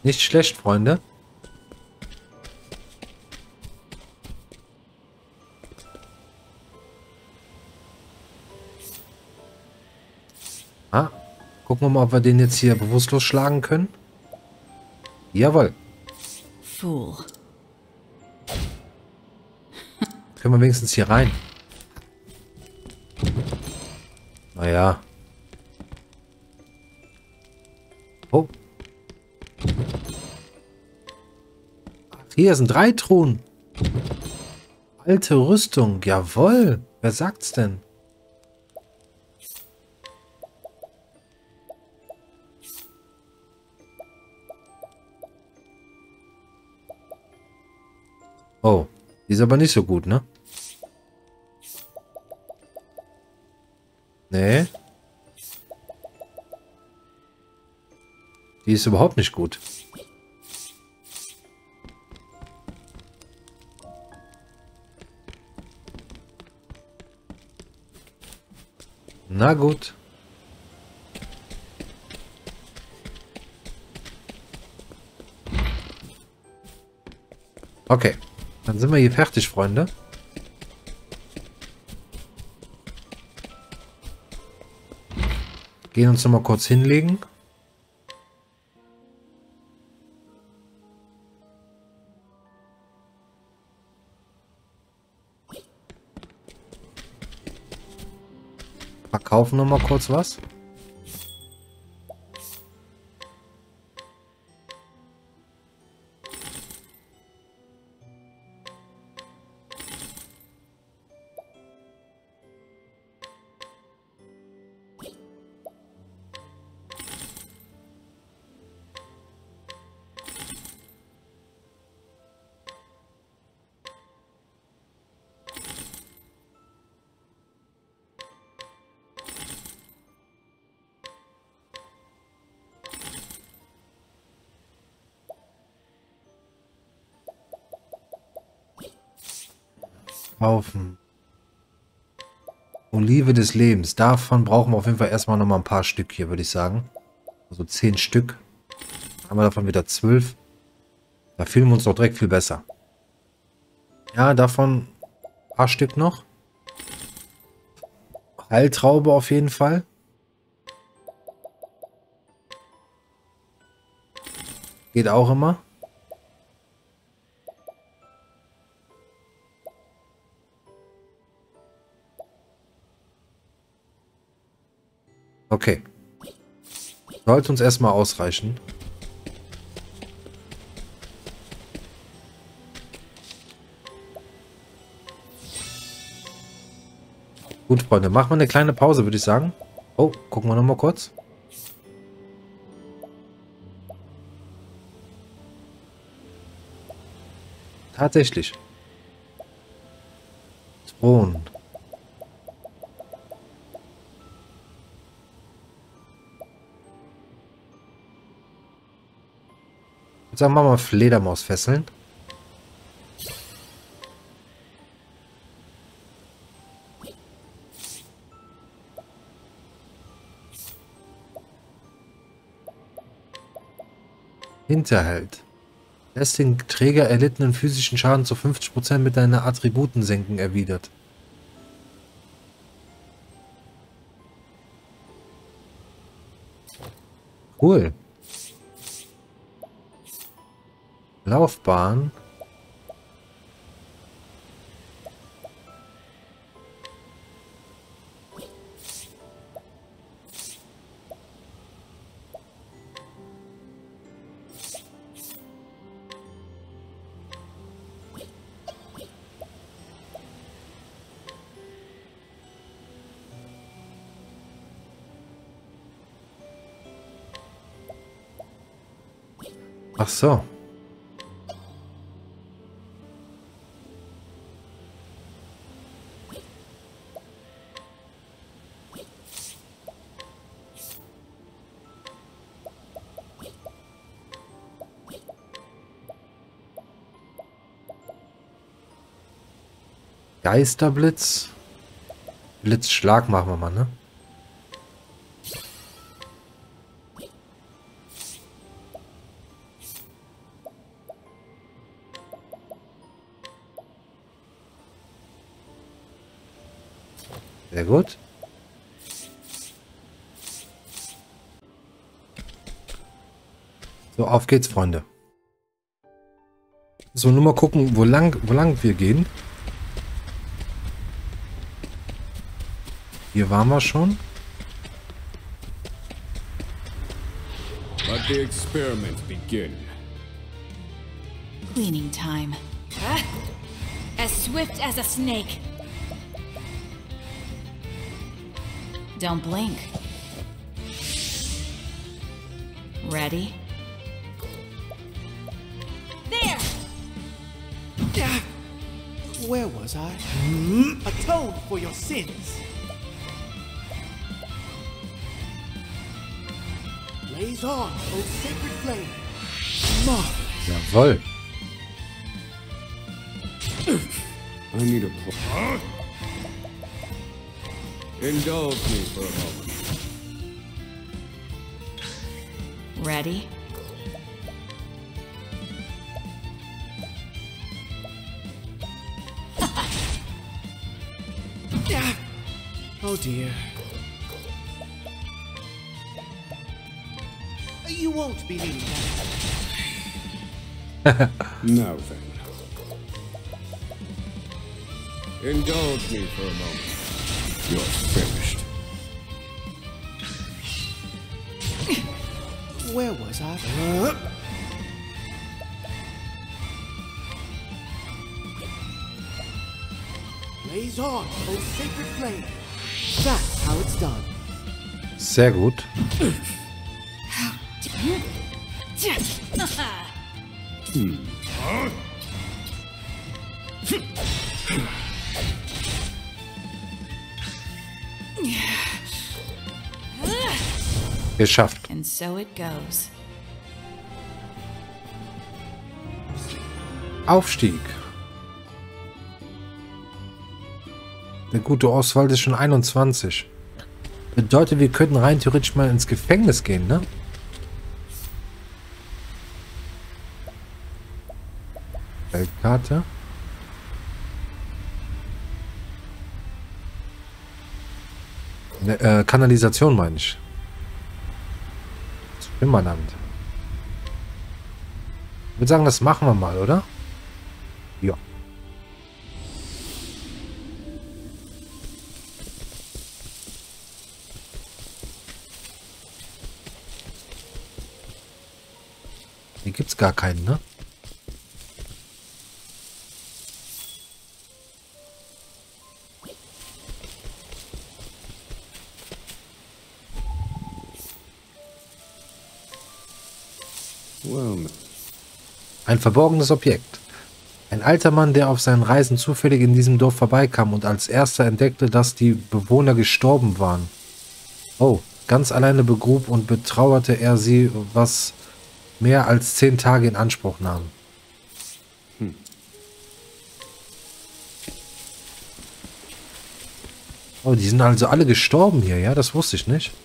Nicht schlecht, Freunde. Ah, gucken wir mal, ob wir den jetzt hier bewusstlos schlagen können. Jawohl. Fool. Können wir wenigstens hier rein. Naja. Oh. Ach, hier sind 3 Truhen. Alte Rüstung. Jawohl. Wer sagt's denn? Oh. Die ist aber nicht so gut, ne? Nee. Die ist überhaupt nicht gut. Na gut. Okay. Dann sind wir hier fertig, Freunde. Gehen uns noch mal kurz hinlegen. Verkaufen noch mal kurz was. Kaufen. Olive des Lebens. Davon brauchen wir auf jeden Fall erstmal noch mal ein paar Stück hier, würde ich sagen. Also 10 Stück. Dann haben wir davon wieder 12. Da fühlen wir uns doch direkt viel besser. Ja, davon ein paar Stück noch. Heiltraube auf jeden Fall. Geht auch immer. Okay. Sollte uns erstmal ausreichen. Gut, Freunde, machen wir eine kleine Pause, würde ich sagen. Oh, gucken wir noch mal kurz. Tatsächlich. Thron. Jetzt sagen wir mal Fledermaus fesseln. Hinterhalt. Lässt den Träger erlittenen physischen Schaden zu 50% mit deinen Attributen senken erwidert. Cool. Laufbahn. Ach so. Geisterblitz. Blitzschlag machen wir mal, ne? Sehr gut. So, auf geht's, Freunde. So, nur mal gucken, wo lang wir gehen. Hier waren wir schon. Let the experiment begin. Cleaning time. As swift as a snake. Don't blink. Ready? There! Where was I? Atone for your sins. Blaze on, O sacred flame. Marvelous. Jawohl. I need a pull. Indulge me for a moment. Ready? Oh dear. You won't be needing that. Now then. Indulge me for a moment. You're finished. Where was I? Blaze on, O sacred flame. That's how it's done. Sehr gut. Geschafft. And so it goes. Aufstieg. Der gute Oswald ist schon 21. Bedeutet, wir könnten rein theoretisch mal ins Gefängnis gehen, ne? Weltkarte. Ne, Kanalisation meine ich. Schwimmerland. Ich würde sagen, das machen wir mal, oder? Ja. Hier gibt es gar keinen, ne? Well, Ein verborgenes Objekt. Ein alter Mann, der auf seinen Reisen zufällig in diesem Dorf vorbeikam und als erster entdeckte, dass die Bewohner gestorben waren. Oh, ganz alleine begrub und betrauerte er sie, was mehr als 10 Tage in Anspruch nahm. Oh, die sind also alle gestorben hier, ja? Das wusste ich nicht.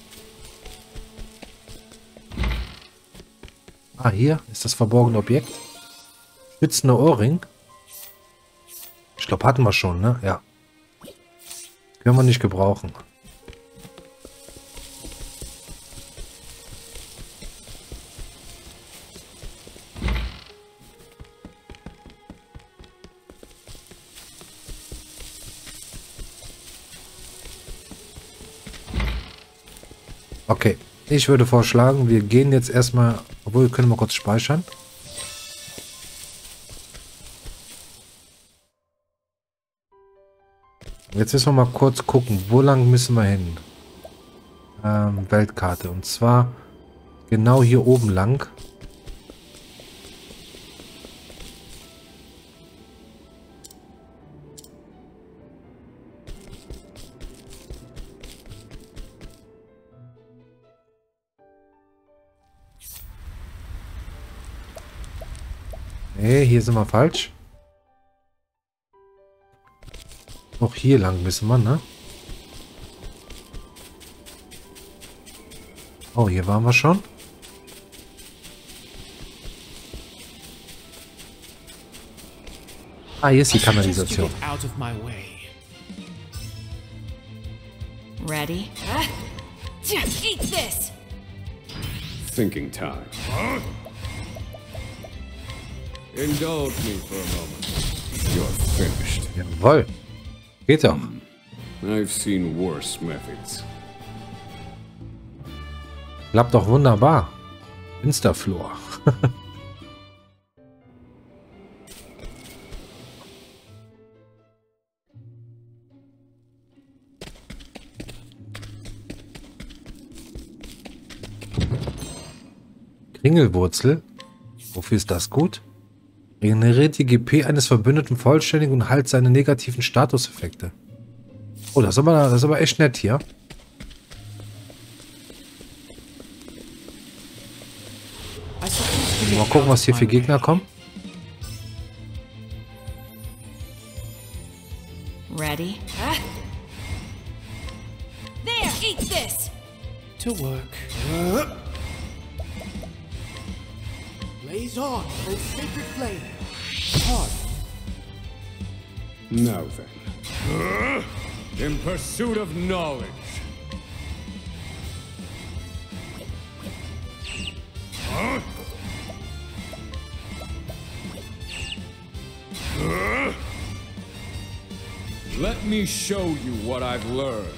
Ah, hier ist das verborgene Objekt. Schützender Ohrring. Ich glaube, hatten wir schon, ne? Ja. Können wir nicht gebrauchen. Okay. Ich würde vorschlagen, wir gehen jetzt erstmal, obwohl wir können mal kurz speichern. Jetzt müssen wir mal kurz gucken, wo lang müssen wir hin? Weltkarte. Und zwar genau hier oben lang. Nee, hier sind wir falsch. Auch hier lang müssen wir, ne? Oh, hier waren wir schon. Ah, hier ist die Kanalisation. Ready? Eat this! Thinking time. Indulge me for a moment. You're finished. Jawohl. Geht doch. I've seen worse methods. Klappt doch wunderbar. Instaflor. Kringelwurzel. Wofür ist das gut? Regeneriert die GP eines Verbündeten vollständig und heilt seine negativen Statuseffekte. Oh, das ist aber echt nett hier. Mal gucken, was hier für Gegner kommen. Ready? There! Eat this! To work. Blaze on, O sacred flame. Hard. Now then. In pursuit of knowledge. Let me show you what I've learned.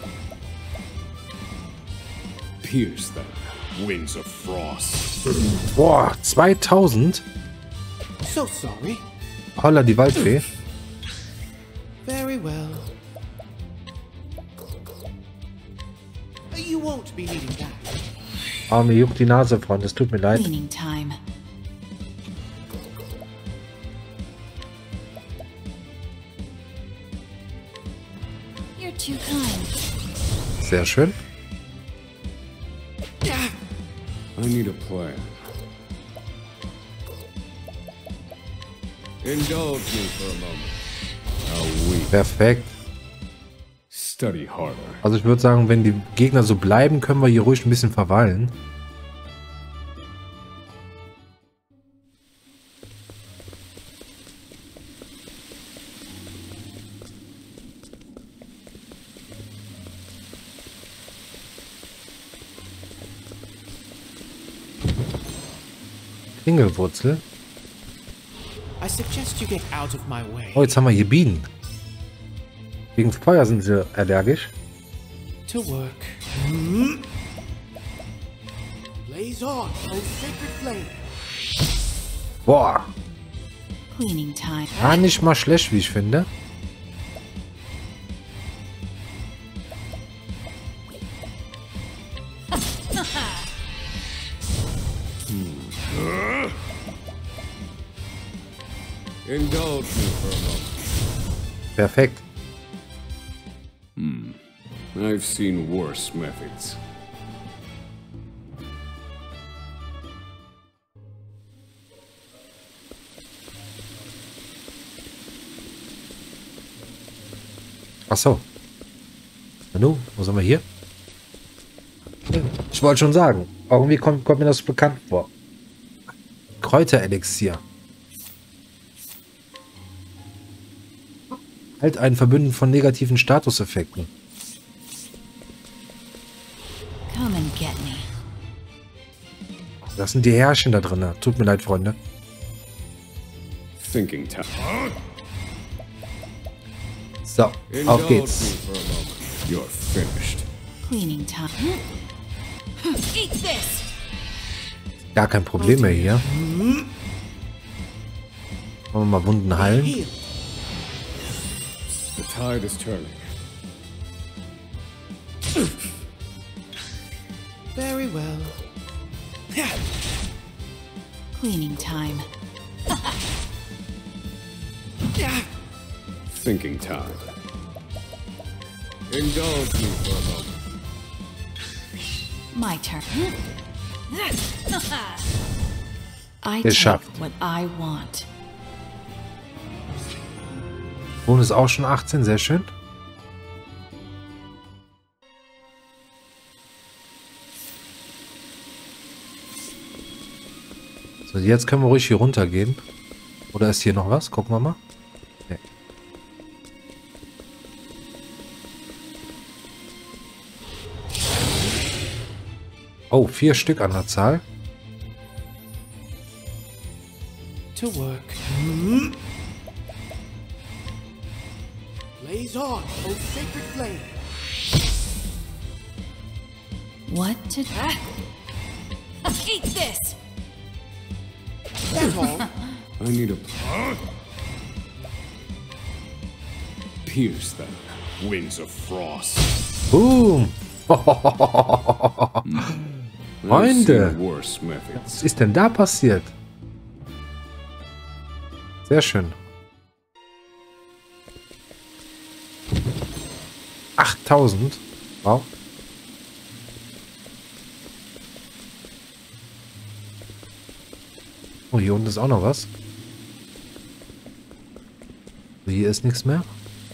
Pierce them, winds of frost. Boah, 2000? So sorry. Holla, die Waldfee. Very well. You won't be needing that. Oh, mir juckt die Nase, Freund. Es tut mir leid. Cleaning time. You're too kind. Sehr schön. I need a plan. Indulge me for a moment. How weak. Perfekt. Study harder. Also ich würde sagen, wenn die Gegner so bleiben, können wir hier ruhig ein bisschen verweilen. Kringelwurzel. I suggest you get out of my way. Oh, jetzt haben wir hier Bienen. Gegen Feuer sind sie allergisch. To work. Blaze on, O sacred flame. Boah. Cleaning time. Gar nicht mal schlecht, wie ich finde. Indulge me for a moment. Perfekt. I've seen worse methods. Ach so. Nanu, wo sind wir hier? Ich wollte schon sagen. Irgendwie kommt mir das bekannt vor. Kräuterelixier. Halt einen Verbündeten von negativen Statuseffekten. Come and get me. Das sind die Herrchen da drin. Tut mir leid, Freunde. Thinking time. So, auf Indulge geht's. me for a moment. You're finished. Cleaning time. Eat this! Gar kein Problem mehr hier. Wollen wir mal Wunden heilen? Heal. The tide is turning. Very well. Cleaning time. Thinking time. Indulge me for a moment. My turn. I Geschafft. take what I want. Wohn ist auch schon 18, sehr schön. So, jetzt können wir ruhig hier runter gehen. Oder ist hier noch was? Gucken wir mal. Nee. Oh, 4 Stück an der Zahl. To work. Blaze on, O sacred flame. What to... Eat this! That's all. I need a... Pierce them. Winds of frost. Boom! I've Freunde! seen worse methods. Was ist denn da passiert? Sehr schön. 8000. Wow. Oh, hier unten ist auch noch was. Hier ist nichts mehr.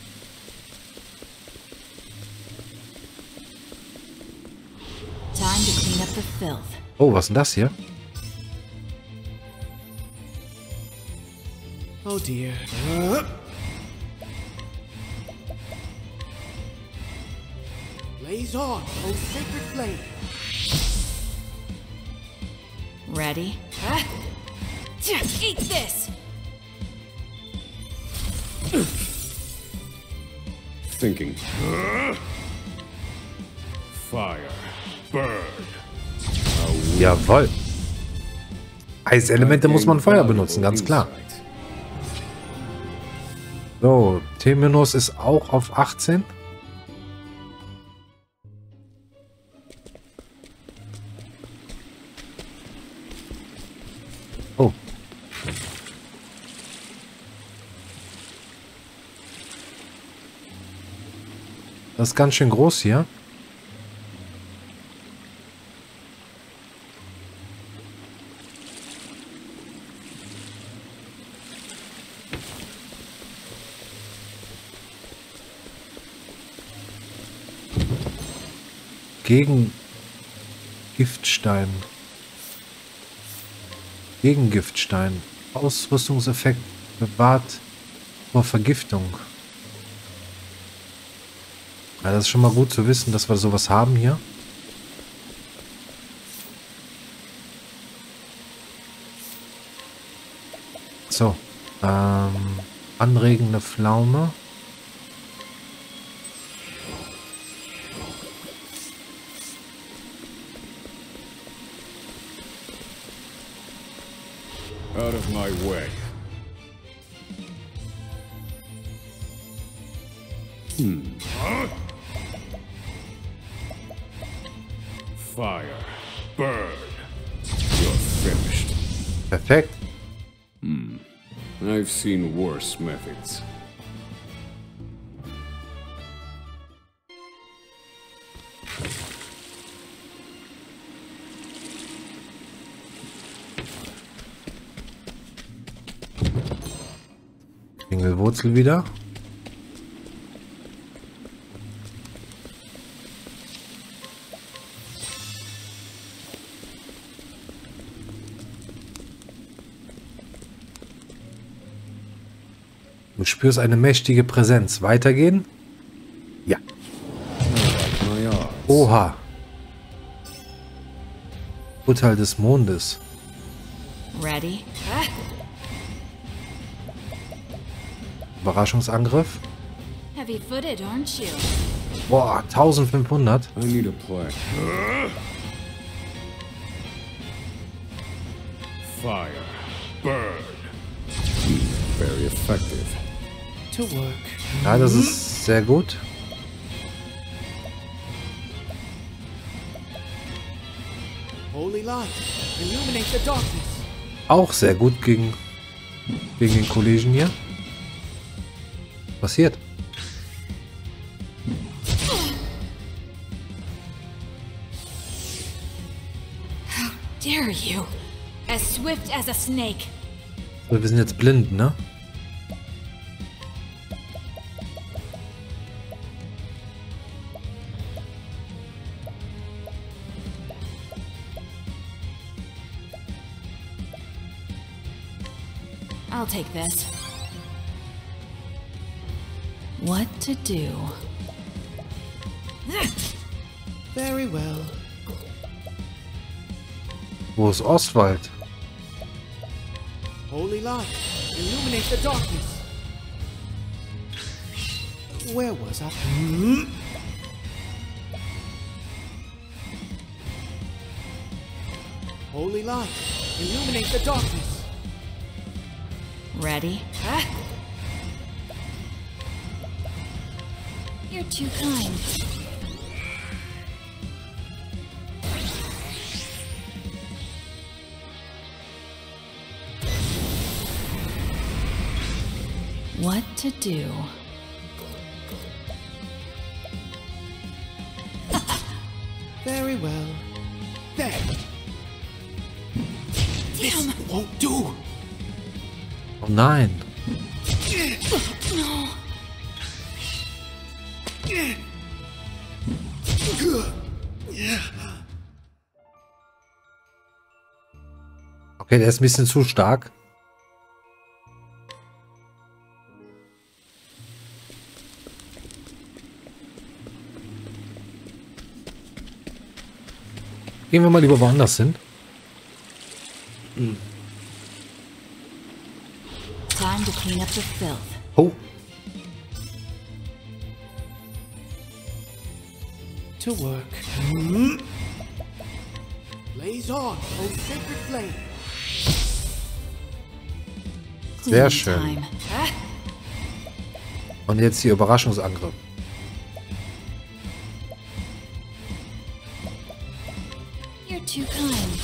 Time to clean up the filth. Oh, was ist denn das hier? Oh dear. Blaze on, O sacred flame. Ready? Eat this! Thinking. Fire. Burn. Jawohl. Eiselemente muss man Feuer benutzen, ganz klar. So, Temenos ist auch auf 18. Oh. Das ist ganz schön groß hier. Gegen Giftstein. Gegen Giftstein. Ausrüstungseffekt bewahrt vor Vergiftung. Ja, das ist schon mal gut zu wissen, dass wir sowas haben hier. So. Anregende Pflaume. Out of my way. Fire. Burn. You're finished. Perfekt. I've seen worse methods. Klingelwurzel wieder. Du spürst eine mächtige Präsenz. Weitergehen? Ja. Oha. Urteil des Mondes. Ready? Überraschungsangriff. Heavy-footed, aren't you? Boah, 1500. I need a plan. Fire. Burn. Very effective. To work. Ja, das ist sehr gut. Holy light, illuminate the darkness. Auch sehr gut gegen den Kollegen hier. Passiert. Dare you? As swift as a snake. So, wir sind jetzt blind, ne? I'll take this. What to do? Very well. Wo ist Oswald? Holy light, illuminate the darkness. Where was I? Holy light, illuminate the darkness. Ready? You're too kind. What to do? Very well. There. This won't do. Oh nein. No. Okay, der ist ein bisschen zu stark. Gehen wir mal lieber woanders hin. Time to clean up the filth. Oh, To work. Blaze on, O sacred flame. sehr Cleaning schön. time. Und jetzt die Überraschungsangriff. You're too kind.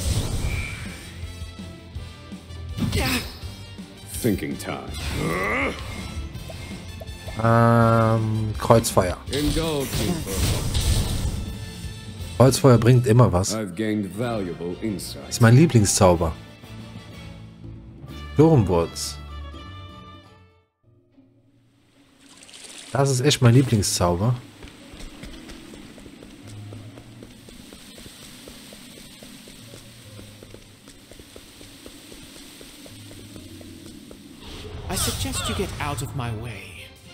Thinking time. Kreuzfeuer. Indulge me for a moment. Kreuzfeuer bringt immer was. I've gained valuable insight. Ist mein Lieblingszauber. Sturmwurz. Das ist echt mein Lieblingszauber. I suggest you get out of my way.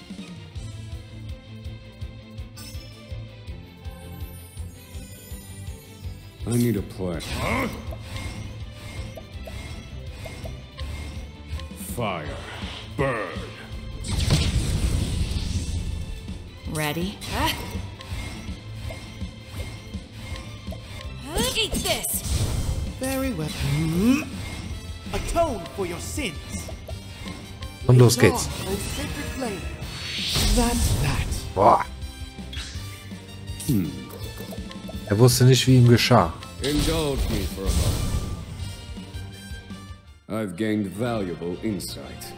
I need a plan. Fire. Burn. Ready? Eat this! Very well. Atone for your sins. Und los Blaze geht's. on, O sacred flame. That's that. Boah. Er wusste nicht, wie ihm geschah. Indulge me for a moment. I've gained valuable insight.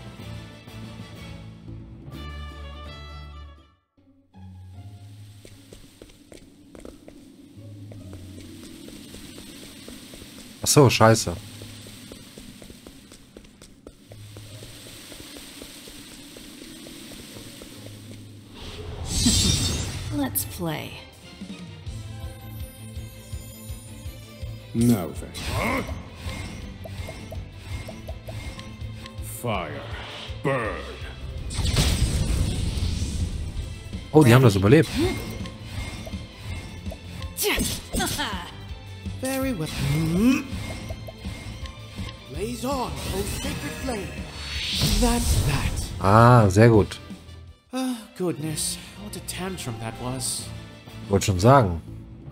Ach so, scheiße. Let's play. Now then. Fire. Burn. Oh, die haben das überlebt. Very well. Blaze on, O sacred flame. That's that. Ah, sehr gut. Oh, goodness. What a tantrum that was. Wollte schon sagen.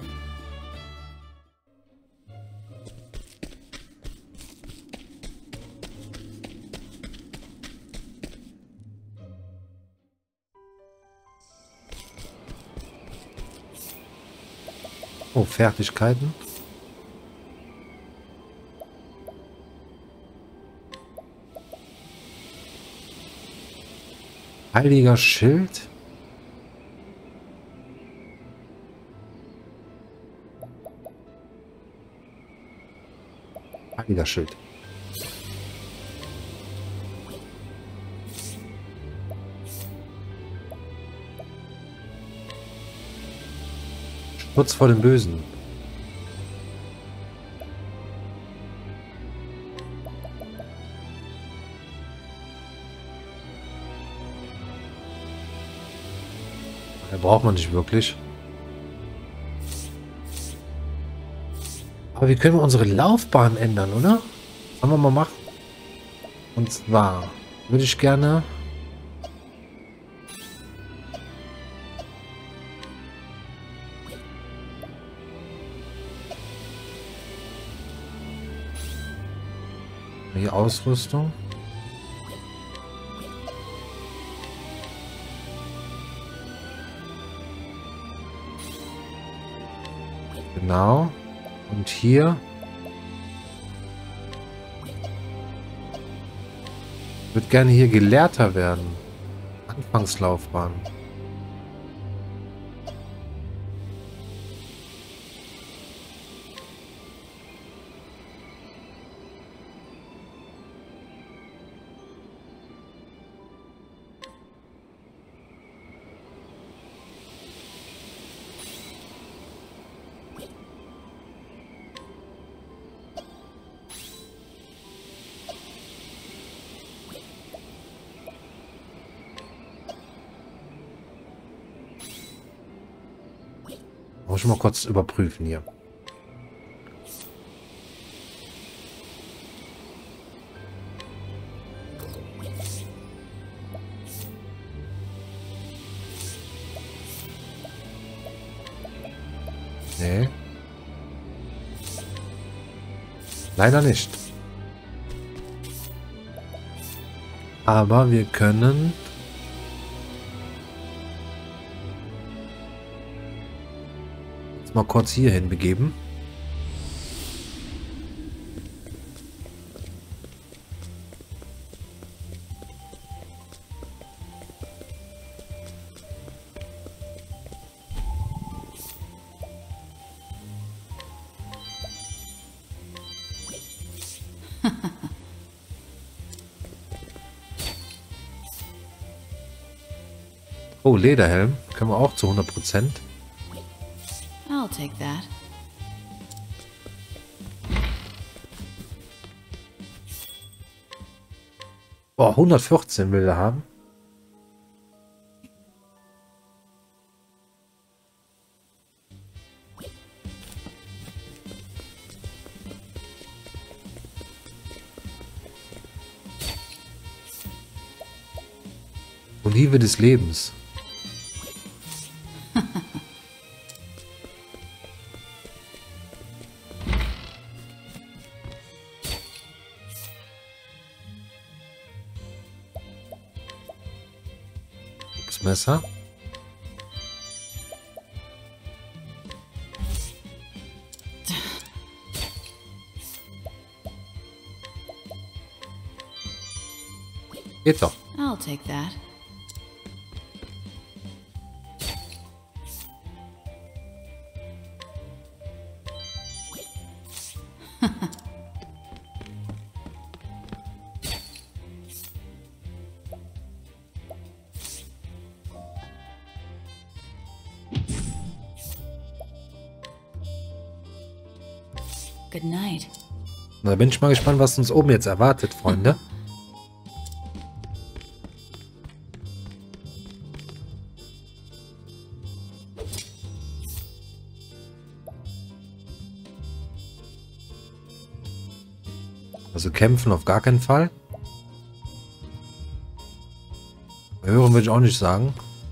Oh, Fertigkeiten. Heiliger Schild. Heiliger Schild. Schutz vor dem Bösen. Braucht man nicht wirklich. Aber wie können wir unsere Laufbahn ändern, oder? Sollen wir mal machen? Und zwar würde ich gerne... Hier Ausrüstung. Genau. Und hier ich würde gerne hier Gelehrter werden. Anfangslaufbahn. Muss ich mal kurz überprüfen hier. Nee. Leider nicht. Aber wir können... uns mal kurz hierhin begeben. Oh, Lederhelm. Können wir auch zu 100%. I'll take that. Boah, 114 will er haben. Olive des Lebens. Das Messer. Geht doch. I'll take that. Good night. Na, da bin ich mal gespannt, was uns oben jetzt erwartet, Freunde. Also kämpfen auf gar keinen Fall. Hören würde ich auch nicht sagen.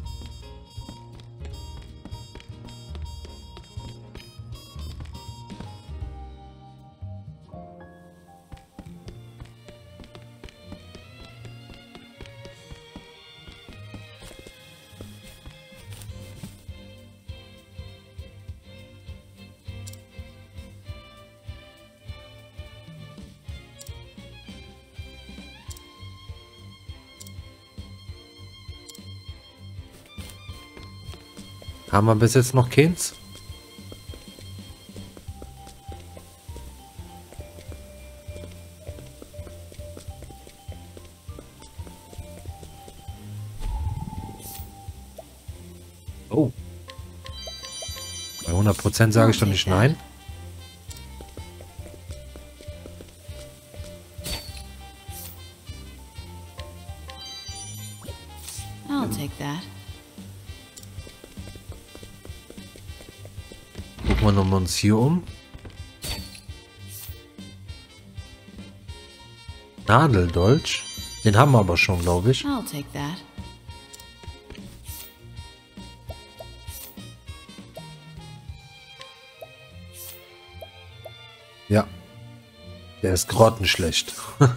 Haben wir bis jetzt noch keins? Oh. Bei 100% sage ich doch nicht nein. I'll take that. Gucken wir nochmal uns hier um. Nadeldolch. Den haben wir aber schon, glaube ich. I'll take that. Ja. Der ist grottenschlecht.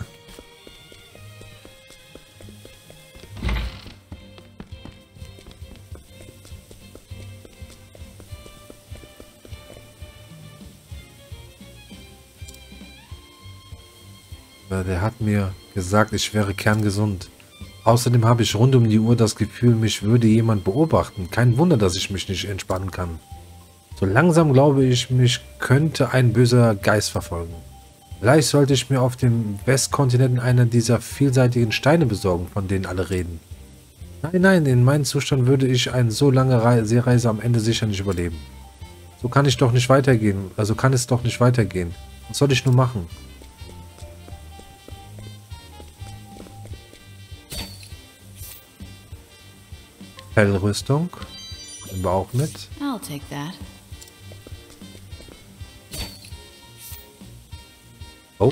Der hat mir gesagt, ich wäre kerngesund. Außerdem habe ich rund um die Uhr das Gefühl, mich würde jemand beobachten. Kein Wunder, dass ich mich nicht entspannen kann. So langsam glaube ich, mich könnte ein böser Geist verfolgen. Vielleicht sollte ich mir auf dem Westkontinent einer dieser vielseitigen Steine besorgen, von denen alle reden. Nein, nein, in meinem Zustand würde ich eine so lange Seereise am Ende sicher nicht überleben. So kann ich doch nicht weitergehen. Also kann es doch nicht weitergehen. Was soll ich nur machen? Fellrüstung. Nehmen wir auch mit. I'll take that. Oh.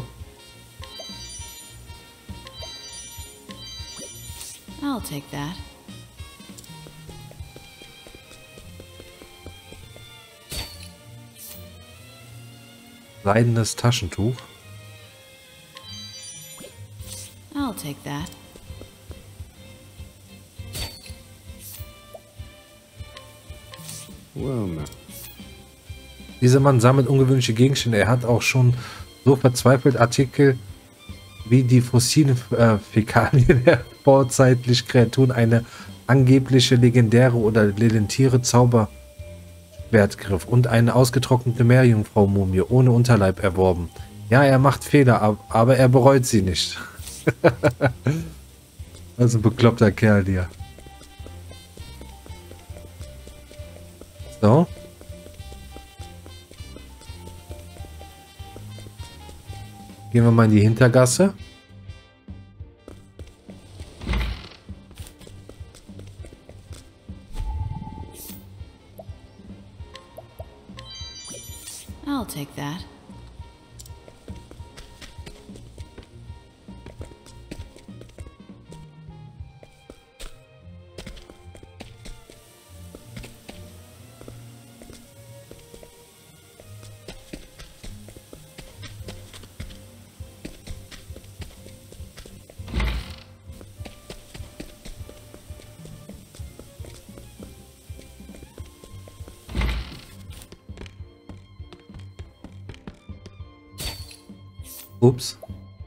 I'll take that. Seidenes Taschentuch. I'll take that. Well, now. Dieser Mann sammelt ungewöhnliche Gegenstände. Er hat auch schon so verzweifelt Artikel wie die fossilen Fäkalien der vorzeitlichen Kreaturen, eine angebliche legendäre oder ledentiere Zauberschwertgriff und eine ausgetrocknete Meerjungfrau-Mumie ohne Unterleib erworben. Ja, er macht Fehler, aber er bereut sie nicht. Das ist ein bekloppter Kerl hier. So. Gehen wir mal in die Hintergasse. I'll take that. Ups.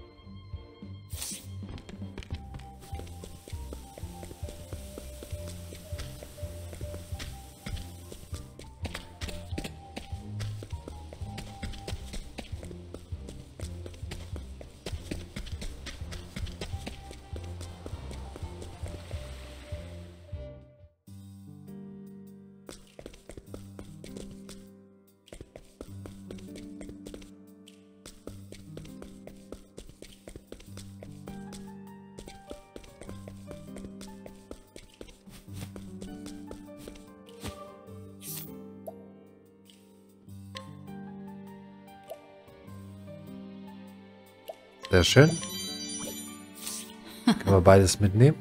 Sehr schön. Können wir beides mitnehmen.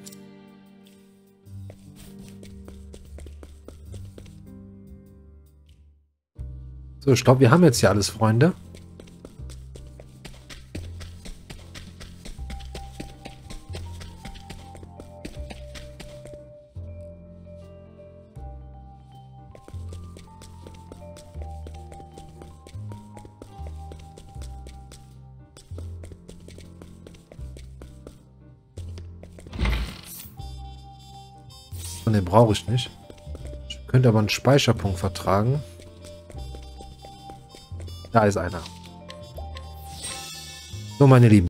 So, ich glaube, wir haben jetzt hier alles, Freunde. Den brauche ich nicht. Ich könnte aber einen Speicherpunkt vertragen. Da ist einer. So, meine Lieben.